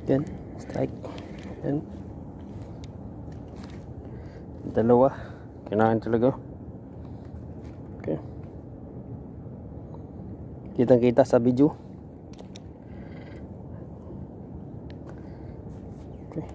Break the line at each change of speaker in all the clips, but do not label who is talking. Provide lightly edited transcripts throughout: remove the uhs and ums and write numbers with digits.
Yan, strike. Yan. Dalawa. Kailangan talaga. Okay. Kitang-kita sa video. Okay.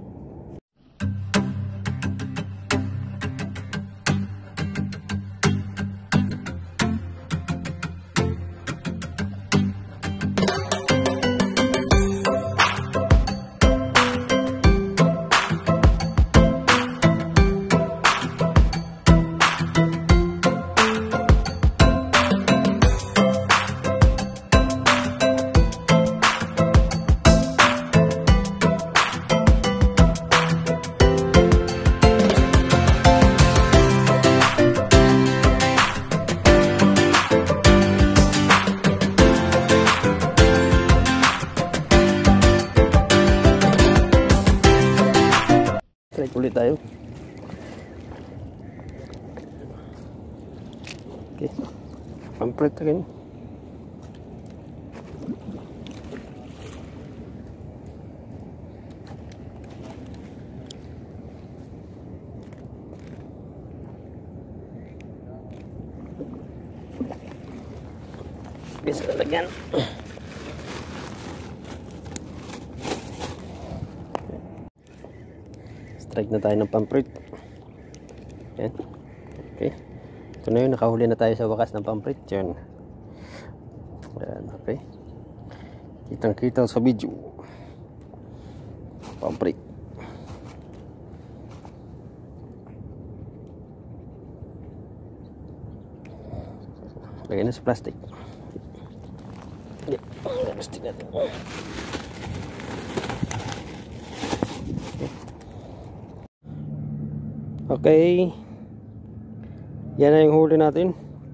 Strike ulit tayo. Okay. Pomprete again. Bisa lalagyan. Strike na tayo ng pomprete. Yan. Okay. Ito na yun. Nakahuli na tayo sa wakas ng pomprete. Yan. Yan. Okay. Kitang-kita sa video. Pomprete. Lagyan na sa plastic. Yan. Plastic natin. Okay. Yan na yung huli natin.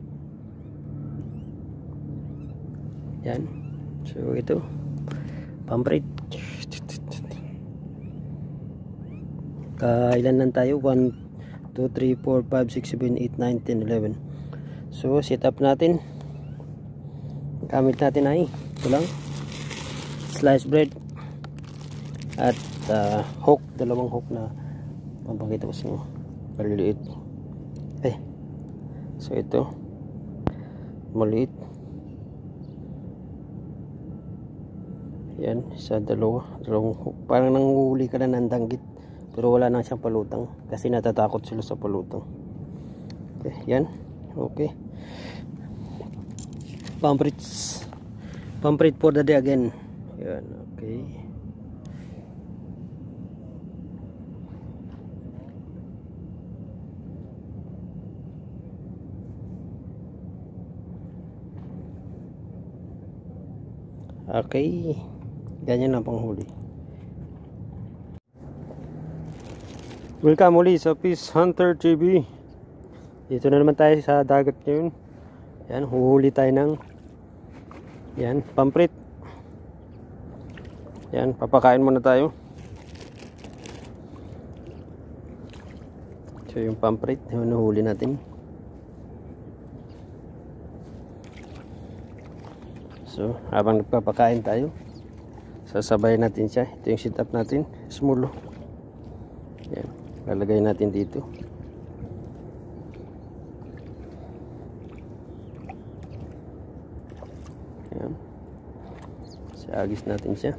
Yan. So ito. Pomprete. Kailan lang tayo? 1, 2, 3, 4, 5, 6, 7, 8, 9, 10, 11. So set up natin. Gamit natin ay ito lang. Sliced bread. At hook. Dalawang hook na mapakita ko sa inyo. Maliliit. Okay. So ito. Maliit. Yan. Isa, dalawang hook. Parang nanguhuli ka na ng danggit. Pero wala na siyang palutang. Kasi natatakot sila sa palutang. Okay. Yan. Okay. Pomprete for the day again. Yan. Okay. Okay. Ganyan lang panghuli. Welcome muli sa Fish Hunter TV. Dito na naman tayo sa dagat ngayon. Yan, huhuli tayo ng yan, pomprete. Yan, papakain muna tayo. So yung pomprete, yung nahuli natin. So, habang nagpapakain tayo, sasabay natin siya. Ito yung setup natin, smulo. Yan, lalagay natin dito. Yan. Siagis natin siya.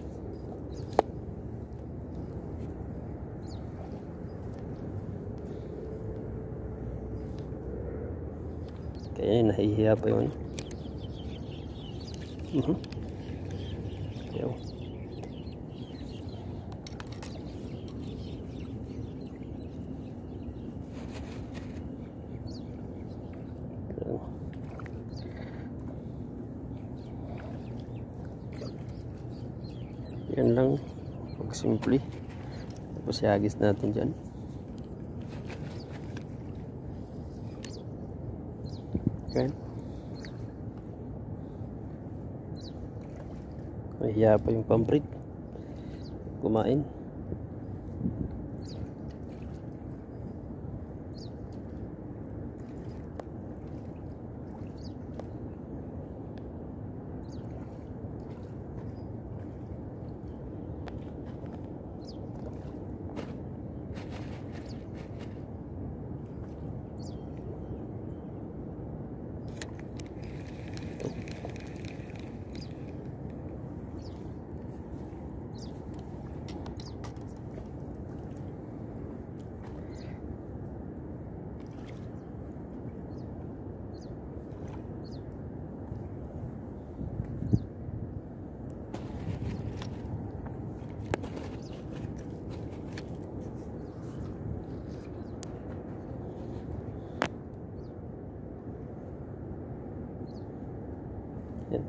Kaya nahihiya pa yun. Yaw. Yan lang, pag simple. Tapos ihagis natin dyan. Okay. Mahiya pa yung pomprete kumain.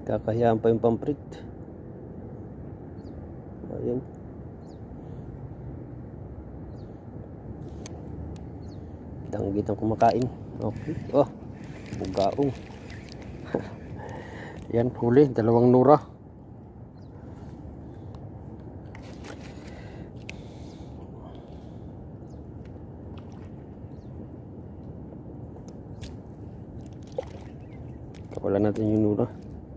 Kakahiyaan pa yung pomprete. Ayun. Danggit ang kumakain. Okay. Oh, bugaong. Yan, huli. Dalawang nura. Kapalan natin yung nura.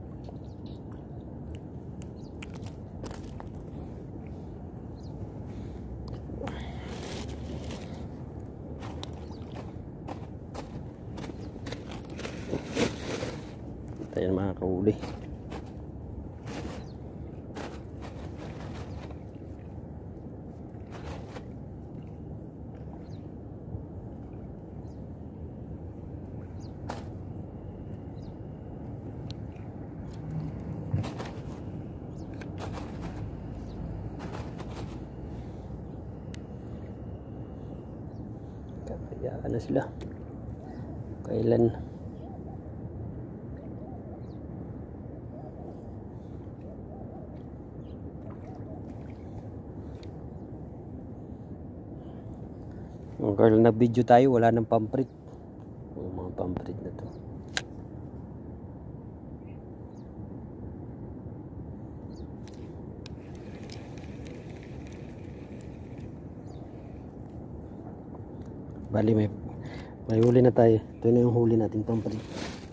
Ayan mga kahuli. Kakayaan na sila. Kailan girl na video tayo, wala ng pomprete. Yung mga pomprete na to. Bali may huli na tayo. Ito na yung huli natin pomprete.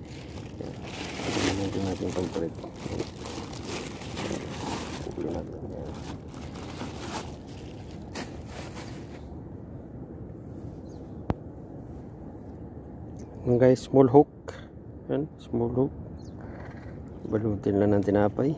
Ito natin pomprete. Huli natin. Guys, small hook. Yan, small hook. Balutin lang ng tinapay.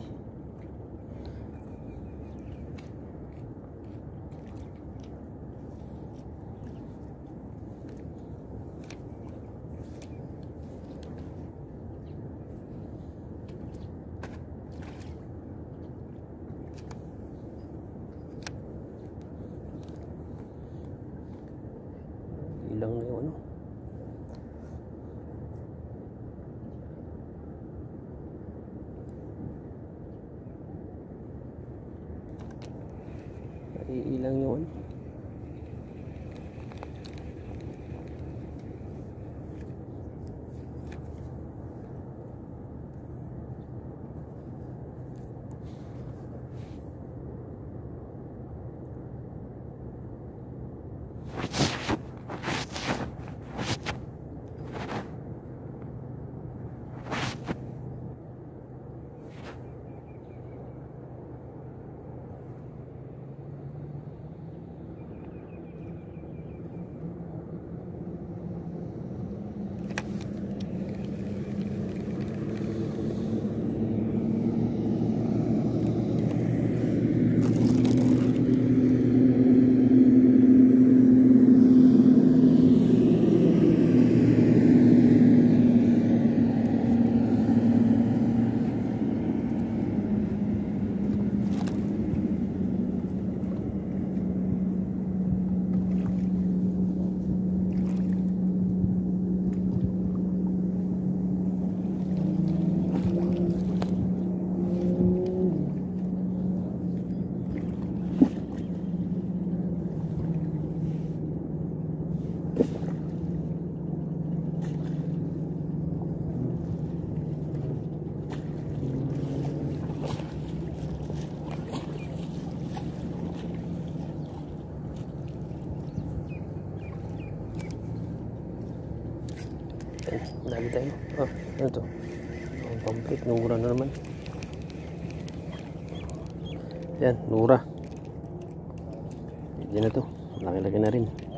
Ilang na yun, ano? Ilang yun. Dami tayo. Oh, ano to? Ang pomprete, nura na naman. Yan, nura. Yan na to. Laki-laki na rin.